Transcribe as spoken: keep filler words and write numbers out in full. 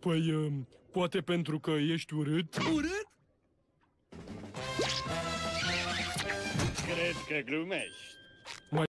Păi, uh, poate pentru că ești urât? Urât? Cred că glumești.